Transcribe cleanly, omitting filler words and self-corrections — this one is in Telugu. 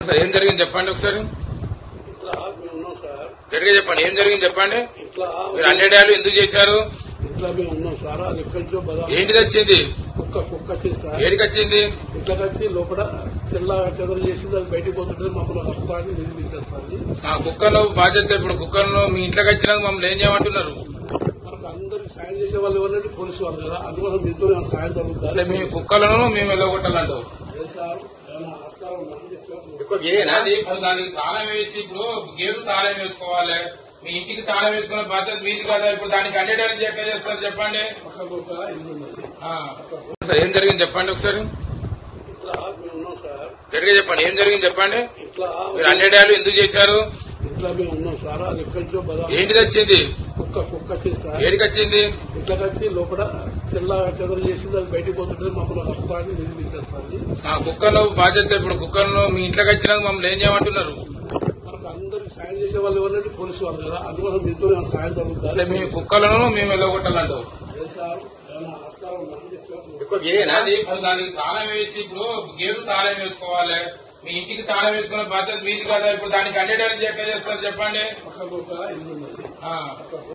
సార్ ఏం జరిగింది చెప్పండి ఒకసారి. ఇట్లా మేము ఉన్నాం సార్. గట్టిగా చెప్పండి ఏం జరిగింది చెప్పండి. ఇట్లా మీరు అన్నేడాలు ఎందుకు చేశారు? ఇట్లా మేము ఉన్నాం సార్. అది ఎక్కడి నుంచో ఏంటిది వచ్చింది? కుక్క వచ్చింది సార్. ఏడికి వచ్చింది? ఇట్లా వచ్చి లోపల తెల్ల చెదలు చేసింది. అది బయటకు పోతుంటే మమ్మల్ని హస్తాన్ని నిర్మించేస్తుంది. ఆ కుక్కను బాధ్యత ఇప్పుడు కుక్కను మీ ఇంట్లోకి వచ్చినాక మమ్మల్ని ఏం చేయమంటున్నారు? మనకు అందరికి సాయం చేసే వాళ్ళు ఎవరంటే పోలీసు వాళ్ళు కదా. అందువల్ల మీతో సాయం జరుగుతుంది. మీ కుక్కలను మేము వెళ్ళగొట్టాలంటావు సార్. ఏమైనా ఆస్కారం ఉందా? ఇప్పుడు దానికి తాళం వేసి ఇప్పుడు గేటు తాళం వేసుకోవాలి. మీ ఇంటికి తాళం వేసుకునే బాధ్యత మీది కదా. ఇప్పుడు దానికి అన్నేడానికి ఎట్లా చేస్తారు చెప్పండి. పక్కకు ఒక ఇల్లు ఉన్నది. సార్ ఏం జరిగింది చెప్పండి ఒకసారి. ఇట్లా మేము ఉన్నాం సార్. గట్టిగా చెప్పండి ఏం జరిగింది చెప్పండి. ఇట్లా మీరు అన్నేడాలు ఎందుకు చేశారు? ఇట్లా మేము ఉన్నాం సార్. అది ఎక్కడి నుంచో ఏంటిది వచ్చింది? కుక్క వచ్చింది సార్. ఏడికి వచ్చింది? ఇట్లా వచ్చి లోపల తెల్ల చెదలు చేసింది. అది బయటకు పోతుంటే మమ్మల్ని హస్తాన్ని నిర్మించేస్తుంది. ఆ కుక్కను బాధ్యత ఇప్పుడు కుక్కను మీ ఇంట్లోకి వచ్చినాక మమ్మల్ని ఏం చేయమంటున్నారు? మనకు అందరికి సాయం చేసే వాళ్ళు ఎవరంటే పోలీసు వాళ్ళు కదా. అందువల్ల మీతో సాయం జరుగుతుంది. మీ కుక్కలను మేము వెళ్ళగొట్టాలంటావు. సార్. ఏమైనా ఆస్కారం ఉందా? ఇప్పుడు దానికి తాళం వేసి ఇప్పుడు గేటు తాళం వేసుకోవాలి. మీ ఇంటికి తాళం వేసుకునే బాధ్యత మీది కదా. ఇప్పుడు దానికి అన్నేడానికి ఎట్లా చేస్తారు చెప్పండి. పక్కకు ఒక ఇల్లు ఉన్నది.